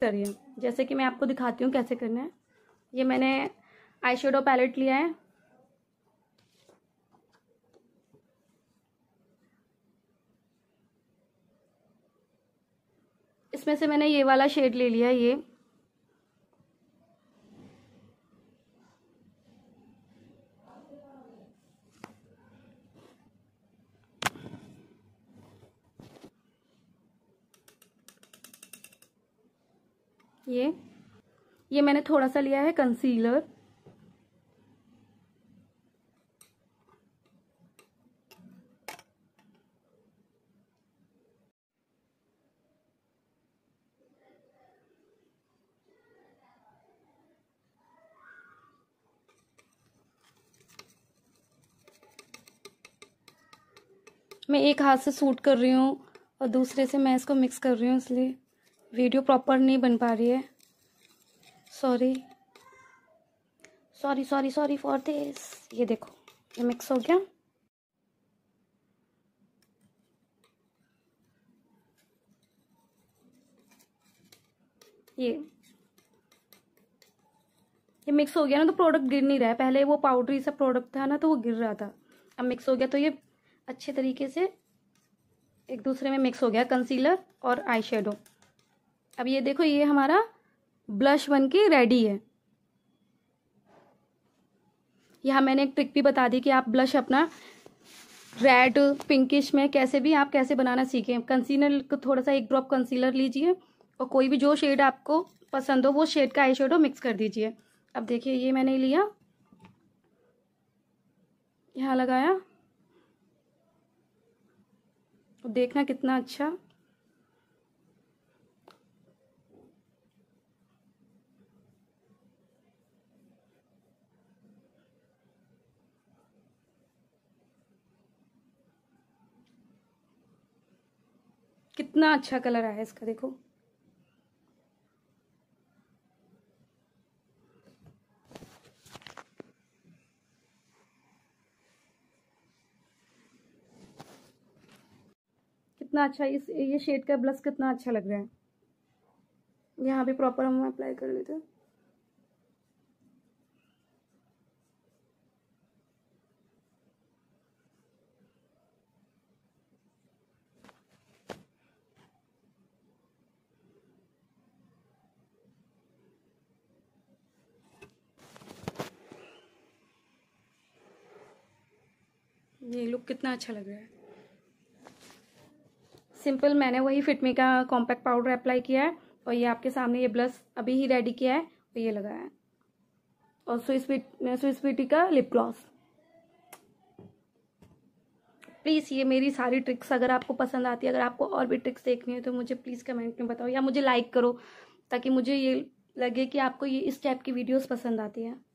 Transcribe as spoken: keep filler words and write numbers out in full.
करिए। जैसे कि मैं आपको दिखाती हूँ कैसे करना है। ये मैंने आई शेडो पैलेट लिया है, इसमें से मैंने ये वाला शेड ले लिया है। ये ये ये मैंने थोड़ा सा लिया है कंसीलर। मैं एक हाथ से सूट कर रही हूँ और दूसरे से मैं इसको मिक्स कर रही हूँ, इसलिए वीडियो प्रॉपर नहीं बन पा रही है। Sorry sorry sorry sorry for this. ये देखो, ये मिक्स हो गया। ये ये मिक्स हो गया ना, तो प्रोडक्ट गिर नहीं रहा है। पहले वो पाउडरी सा प्रोडक्ट था ना, तो वो गिर रहा था। अब मिक्स हो गया तो ये अच्छे तरीके से एक दूसरे में मिक्स हो गया, कंसीलर और आई शेडो। अब ये देखो, ये हमारा ब्लश बन के रेडी है। यहाँ मैंने एक ट्रिक भी बता दी कि आप ब्लश अपना रेड पिंकिश में कैसे भी आप कैसे बनाना सीखें। कंसीलर को थोड़ा सा एक ड्रॉप कंसीलर लीजिए और कोई भी जो शेड आपको पसंद हो वो शेड का आई शेडो मिक्स कर दीजिए। अब देखिए, ये मैंने लिया, यहाँ लगाया, देखना कितना अच्छा। कितना अच्छा कलर आया इसका, देखो। कितना अच्छा इस ये शेड का ब्लश कितना अच्छा लग रहा है। यहाँ भी प्रॉपर हम अप्लाई कर लेते हैं। ये लुक कितना अच्छा लग रहा है। सिंपल मैंने वही फिटमी का कॉम्पैक्ट पाउडर अप्लाई किया है और ये आपके सामने ये ब्लश अभी ही रेडी किया है और ये लगाया है, और स्विस स्विस ब्यूटी का लिप ग्लॉस। प्लीज़ ये मेरी सारी ट्रिक्स अगर आपको पसंद आती है, अगर आपको और भी ट्रिक्स देखनी है तो मुझे प्लीज़ कमेंट में बताओ या मुझे लाइक करो, ताकि मुझे ये लगे कि आपको ये इस टाइप की वीडियोस पसंद आती है।